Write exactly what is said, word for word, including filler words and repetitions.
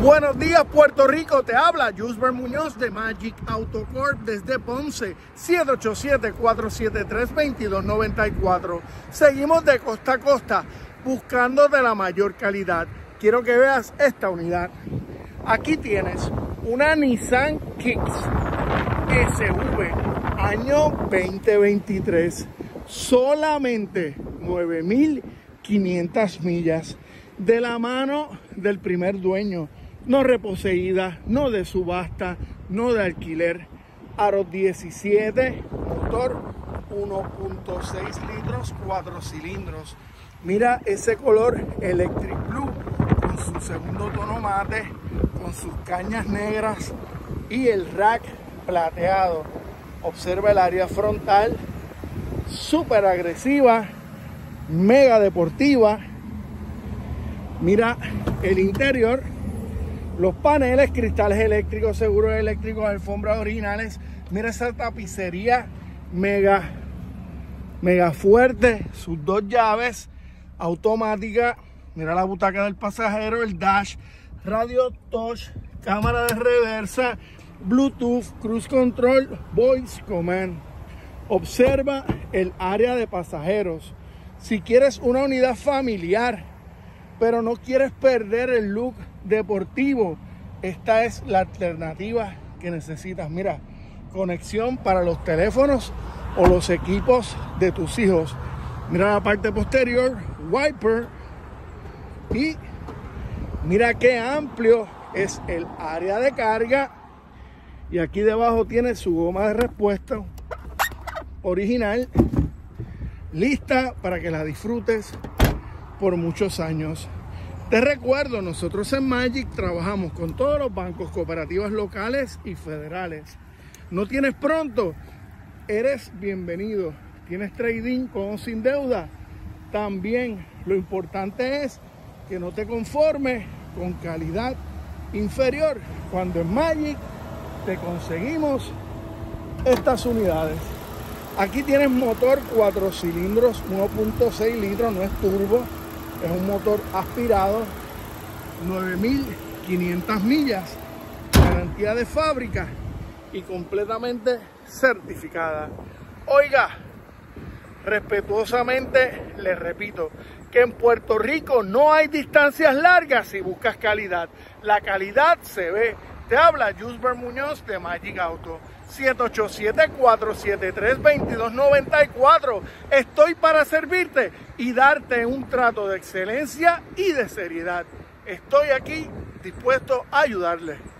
Buenos días, Puerto Rico, te habla Yusber Muñoz de Magic Auto Corp desde Ponce, siete ocho siete, cuatro siete tres, dos dos nueve cuatro. Seguimos de costa a costa buscando de la mayor calidad. Quiero que veas esta unidad. Aquí tienes una Nissan Kicks S V año veinte veintitrés, solamente nueve mil quinientas millas, de la mano del primer dueño, no reposeída, no de subasta, no de alquiler. Aros diecisiete, motor uno punto seis litros, cuatro cilindros. Mira ese color electric blue con su segundo tono mate, con sus cañas negras y el rack plateado. Observa el área frontal, súper agresiva, mega deportiva. Mira el interior, los paneles, cristales eléctricos, seguros eléctricos, alfombras originales. Mira esa tapicería mega, mega fuerte, sus dos llaves automáticas. Mira la butaca del pasajero, el dash, radio touch, cámara de reversa, Bluetooth, cruise control, voice command. Observa el área de pasajeros. Si quieres una unidad familiar, pero no quieres perder el look deportivo, esta es la alternativa que necesitas. Mira, conexión para los teléfonos o los equipos de tus hijos. Mira la parte posterior, wiper, y mira qué amplio es el área de carga. Y aquí debajo tiene su goma de repuesto original, lista para que la disfrutes por muchos años. Te recuerdo, nosotros en Magic trabajamos con todos los bancos, cooperativas locales y federales. ¿No tienes pronto? Eres bienvenido. ¿Tienes trading con o sin deuda? También. Lo importante es que no te conformes con calidad inferior, cuando en Magic te conseguimos estas unidades. Aquí tienes motor cuatro cilindros, uno punto seis litros, no es turbo. Es un motor aspirado, nueve mil quinientas millas, garantía de fábrica y completamente certificada. Oiga, respetuosamente les repito que en Puerto Rico no hay distancias largas si buscas calidad. La calidad se ve. Te habla Yusber Muñoz de Magic Auto. siete ocho siete, cuatro siete tres, dos dos nueve cuatro. Estoy para servirte y darte un trato de excelencia y de seriedad. Estoy aquí dispuesto a ayudarle.